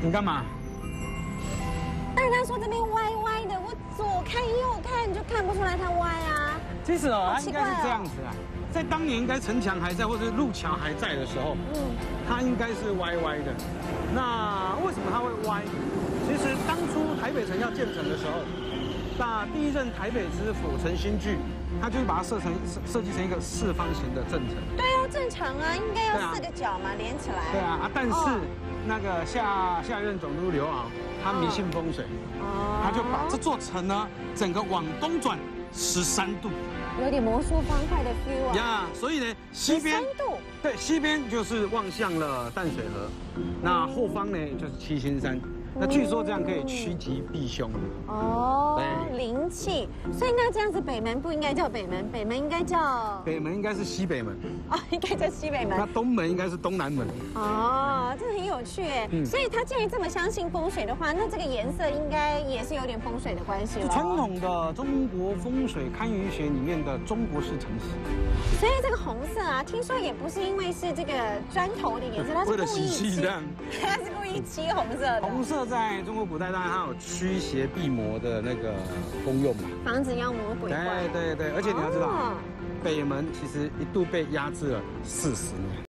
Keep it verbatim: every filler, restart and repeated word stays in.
你干嘛？ 但是他说这边歪歪的，我左看右看就看不出来它歪啊。 其实哦， 好它应该是奇怪哦这样子啊，在当年应该城墙还在或者路桥还在的时候， 嗯， 它应该是歪歪的。那为什么它会歪？其实当初台北城要建成的时候，那第一任台北知府陈新聚，他就是把它设成设设计成一个四方形的正城。 对啊，正常啊，应该对啊要四个角嘛，连起来。 对啊啊，但是哦那个下下任总督刘骜，他迷信风水， 哦他就把这座城呢整个往东转十三度有点魔术方块的 feel 啊。 呀，所以呢西边三度。 对西边就是望向了淡水河，那后方呢就是七星山。那据说这样可以趋吉避凶。 哦， 对灵气。所以那这样子北门不应该叫北门，北门应该叫北门应该是西北门， 哦，应该叫西北那门。 东门应该是东南门。 哦，这很有趣哎。 嗯所以他既然这么相信风水的话，那这个颜色应该也是有点风水的关系了。 传统的中国风水堪舆学里面的中国式城市， 所以这个红色啊，听说也不是因为是这个砖头的颜色，它是为了故意漆喜气这，样。 它是故意漆红色的。 红色在中国古代当然它有驱邪避魔的那个功用嘛。 防止妖魔鬼怪。 对对对，而且你要知道， 哦北门其实一度被压制了四十年。